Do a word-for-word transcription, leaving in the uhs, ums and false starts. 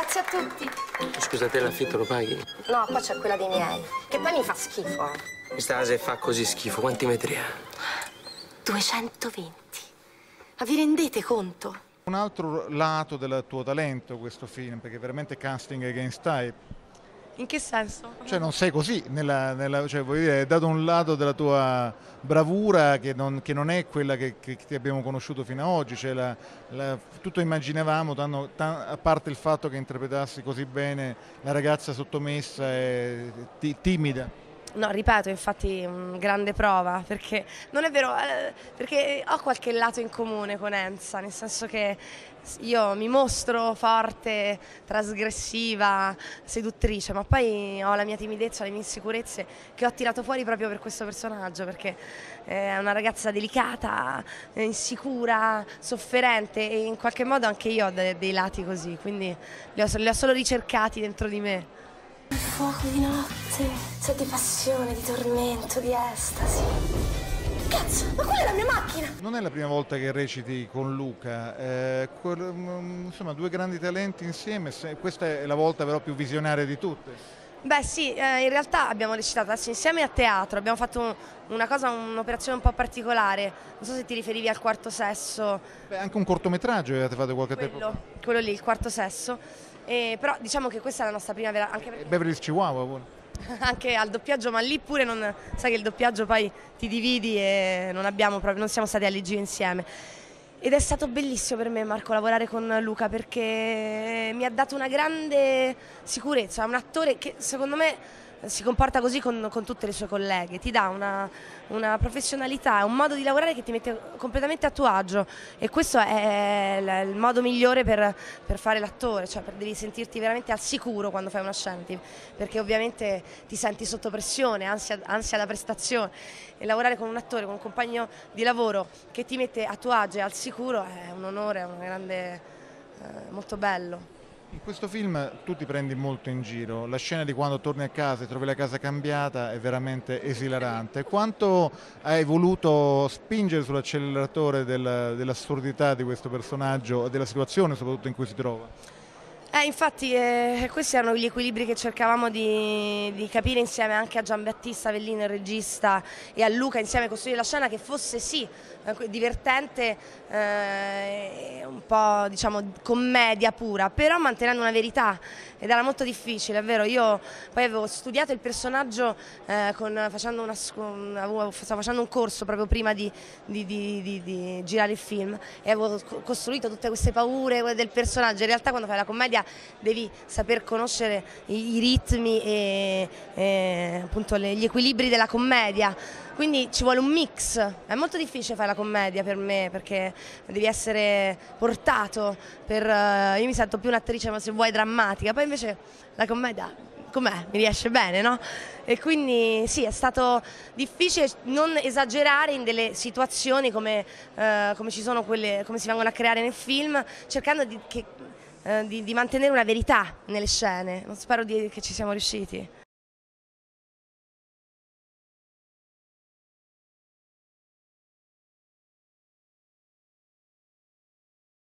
grazie a tutti. Scusate, l'affitto lo paghi? No, qua c'è quella dei miei. Che poi mi fa schifo, eh. Questa casa fa così schifo. Quanti metri ha? duecentoventi. Ma vi rendete conto? Un altro lato del tuo talento questo film, perché veramente casting against type. In che senso? Cioè non sei così, nella, nella, cioè voglio dire, hai dato un lato della tua bravura che non, che non è quella che, che ti abbiamo conosciuto fino ad oggi, cioè la, la, tutto immaginavamo, tanto, a parte il fatto che interpretassi così bene la ragazza sottomessa e timida. No, ripeto, infatti mh, grande prova, perché non è vero, eh, perché ho qualche lato in comune con Enza, nel senso che io mi mostro forte, trasgressiva, seduttrice, ma poi ho la mia timidezza, le mie insicurezze che ho tirato fuori proprio per questo personaggio, perché è una ragazza delicata, insicura, sofferente e in qualche modo anche io ho de dei lati così, quindi li ho, li ho solo ricercati dentro di me. Il fuoco di notte, c'è di passione, di tormento, di estasi. Cazzo, ma quella è la mia macchina! Non è la prima volta che reciti con Luca, eh, quel, insomma due grandi talenti insieme, questa è la volta però più visionaria di tutte. Beh sì, eh, in realtà abbiamo recitato adesso insieme a teatro, abbiamo fatto un, una cosa, un'operazione un po' particolare, non so se ti riferivi al Quarto Sesso. Beh, anche un cortometraggio avete fatto qualche quello, tempo fa. Quello lì, il Quarto Sesso. Eh, però diciamo che questa è la nostra prima vera, anche perché Beverly Hills Chihuahua pure. anche al doppiaggio, ma lì pure non sai che il doppiaggio poi ti dividi e non abbiamo proprio, non siamo stati all'I G insieme. Ed è stato bellissimo per me, Marco, lavorare con Luca perché mi ha dato una grande sicurezza, un attore che secondo me si comporta così con, con tutte le sue colleghe, ti dà una, una professionalità, un modo di lavorare che ti mette completamente a tuo agio e questo è il, il modo migliore per, per fare l'attore, cioè per, devi sentirti veramente al sicuro quando fai una scena, perché ovviamente ti senti sotto pressione, ansia, ansia da prestazione e lavorare con un attore, con un compagno di lavoro che ti mette a tuo agio e al sicuro è un onore, è un grande, eh, molto bello. In questo film tu ti prendi molto in giro, la scena di quando torni a casa e trovi la casa cambiata è veramente esilarante. Quanto hai voluto spingere sull'acceleratore del, dell'assurdità di questo personaggio e della situazione soprattutto in cui si trova? Eh, infatti eh, questi erano gli equilibri che cercavamo di, di capire insieme anche a Giambattista Avellino, il regista, e a Luca insieme, costruire la scena che fosse sì eh, divertente, eh, un po' diciamo commedia pura, però mantenendo una verità ed era molto difficile, è vero. Io poi avevo studiato il personaggio eh, con, facendo una, avevo, stavo facendo un corso proprio prima di, di, di, di, di girare il film e avevo costruito tutte queste paure del personaggio. In realtà quando fai la commedia devi saper conoscere i, i ritmi e, e appunto le, gli equilibri della commedia, quindi ci vuole un mix. È molto difficile fare la commedia per me perché devi essere portato per, io mi sento più un'attrice, ma se vuoi drammatica, poi invece la commedia com'è? Mi riesce bene, no? E quindi sì, è stato difficile non esagerare in delle situazioni come, eh, come ci sono quelle, come si vengono a creare nel film, cercando di che Di, di mantenere una verità nelle scene, non spero di, che ci siamo riusciti.